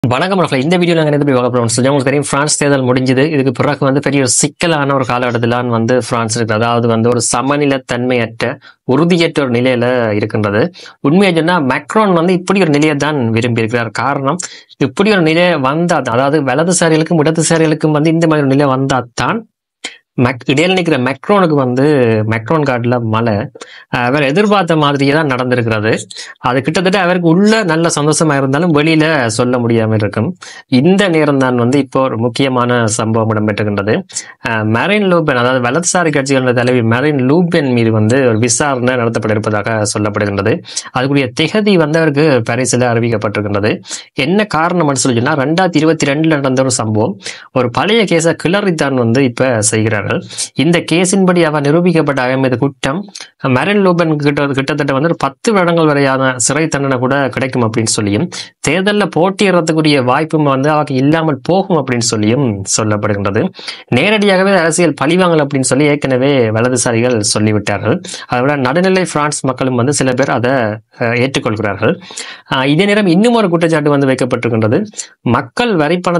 வணக்கம் ரஃப்ல. இந்த வீடியோ நாங்கள் எந்த போய் பார்க்க போகிறோம் சொல்லி உங்களுக்கு தெரியும். பிரான்ஸ் தேர்தல் முடிஞ்சது. இதுக்கு பிறகு பெரிய ஒரு சிக்கலான ஒரு காலகட்டத்திலான் பிரான்ஸ் இருக்குது. அதாவது ஒரு சமநிலைத்தன்மையற்ற உறுதியற்ற ஒரு நிலையில இருக்கின்றது. உண்மையை சொன்னா மேக்ரோன் இப்படி ஒரு நிலையை தான் விரும்பி இருக்கிறார். காரணம், இப்படி ஒரு நிலை வந்தா, அதாவது வலதுசாரிகளுக்கும் இடதுசாரிகளுக்கும் இந்த மாதிரி ஒரு நிலை வந்தாதான் இடையில நிற்கிற மெக்ரோனுக்கு மெக்ரோன் காட்டுல மழை அவர் எதிர்பார்த்த மாதிரியே தான் நடந்திருக்கிறது. அது கிட்டத்தட்ட அவருக்கு உள்ள நல்ல சந்தோஷமா இருந்தாலும் வெளியில சொல்ல முடியாம இருக்கும். இந்த நேரம் தான் இப்போ ஒரு முக்கியமான சம்பவம் இடம்பெற்றுகின்றது. மெரின் லூபென், அதாவது வலதுசாரி கட்சிகளோட தலைவி மெரின் லூபென் மீது ஒரு விசாரணை நடத்தப்பட இருப்பதாக சொல்லப்படுகின்றது. அதுக்குரிய திகதி அவருக்கு பரிசில அறிவிக்கப்பட்டிருக்கின்றது. என்ன காரணம் சொன்னா 2022 நடந்த ஒரு சம்பவம். ஒரு பழைய கேஸை கிளறித்தான் இப்ப செய்கிறார்கள். இந்த கேஸின்படி அவர் நிரூபிக்கப்பட்ட அவர் மீது குற்றம் மெரின் லூபென் கிட்டத்தட்ட ஒரு 10 வருடங்கள் வரையான சிறை தண்டனை கூட கிடைக்கும் அப்படின்னு சொல்லியும், தேர்தலில் போட்டியிடறதுக்குரிய வாய்ப்பும் அவருக்கு இல்லாமல் போகும் அப்படின்னு சொல்லியும் சொல்லப்படுகின்றது. நேரடியாகவே அரசியல் பழிவாங்கல் அப்படின்னு சொல்லி ஏற்கனவே வலதுசாரிகள் சொல்லிவிட்டார்கள். அதை விட நடுநிலை பிரான்ஸ் மக்களும் சில பேர் அதை ஏற்றுக்கொள்கிறார்கள். இதே நேரம் இன்னும் ஒரு குற்றச்சாட்டு வைக்கப்பட்டிருக்கின்றது. மக்கள்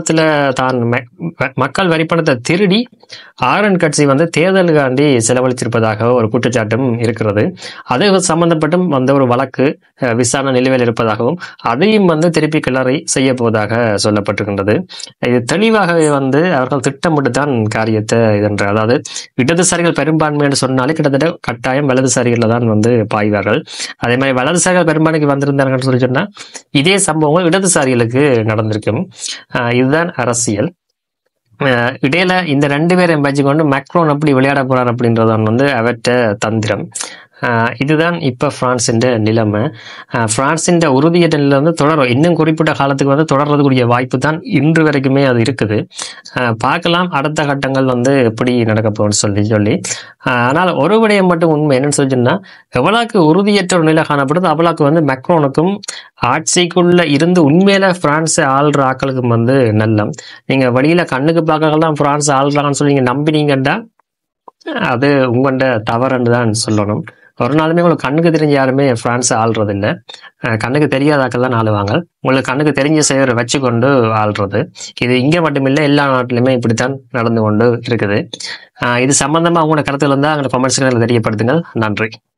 வரிப்பணத்தை திருடி ஆரன் கட்சி தேர்தலுக்காண்டி செலவழித்திருப்பதாக ஒரு குற்றச்சாட்டும் இருக்கிறது. அது சம்பந்தப்பட்டும் ஒரு வழக்கு விசாரணை நிலுவையில் இருப்பதாகவும் அதையும் திருப்பி கிளறி செய்ய போவதாக சொல்லப்பட்டிருக்கின்றது. இது தெளிவாகவே அவர்கள் திட்டமிட்டு தான் காரியத்தை இதென்ற, அதாவது இடதுசாரிகள் பெரும்பான்மை என்று சொன்னாலே கிட்டத்தட்ட கட்டாயம் வலதுசாரிகள் தான் பாய்வார்கள். அதே மாதிரி வலதுசாரிகள் பெரும்பான்மைக்கு வந்திருந்தார்கள் சொல்லி சொன்னா இதே சம்பவங்கள் இடதுசாரிகளுக்கு நடந்திருக்கும். இதுதான் அரசியல். இடையில இந்த 2 பேரையும் வச்சுக்கொண்டு மேக்ரோன் அப்படி விளையாட போறார் அப்படின்றதான் அவற்ற தந்திரம். இதுதான் இப்ப பிரான்சின் நிலைமை. பிரான்சின் உறுதியற்ற நிலை தொடரும். இன்னும் குறிப்பிட்ட காலத்துக்கு தொடர்றதுக்குரிய வாய்ப்பு தான் இன்று வரைக்குமே அது இருக்குது. பார்க்கலாம் அடுத்த கட்டங்கள் எப்படி நடக்க போகும்னு சொல்லி. ஆனால் ஒரு விடயம் மட்டும் உண்மை என்னன்னு சொல்லிச்சுன்னா, எவ்வளவுக்கு உறுதியற்ற ஒரு நிலை காணப்படுது அவ்வளவுக்கு மேக்ரோனுக்கும் ஆட்சிக்குள்ள இருந்து உண்மையில பிரான்ஸை ஆள்ற ஆக்களுக்கும் நல்லம். நீங்க வழியில கண்ணுக்கு பார்க்கலாம் பிரான்ஸ் ஆள்றாங்கன்னு சொல்லி நீங்க நம்பினீங்கன்னா அது உங்கள்ட தவறுன்னு தான் சொல்லணும். ஒரு நாளுமே உங்களுக்கு கண்ணுக்கு தெரிஞ்ச யாருமே பிரான்ஸை ஆள்றது இல்லை. கண்ணுக்கு தெரியாதாக்கள் தான் ஆளுவாங்க. உங்களுக்கு கண்ணுக்கு தெரிஞ்ச செயலை வச்சுக்கொண்டு ஆள்றது. இது இங்க மட்டுமில்லை, எல்லா நாட்டிலுமே இப்படித்தான் நடந்து கொண்டு இருக்குது. இது சம்பந்தமா உங்களோட கருத்துக்கள் இருந்தால் அங்கே கமெண்ட்ஸ்களை தெரியப்படுத்துங்கள். நன்றி.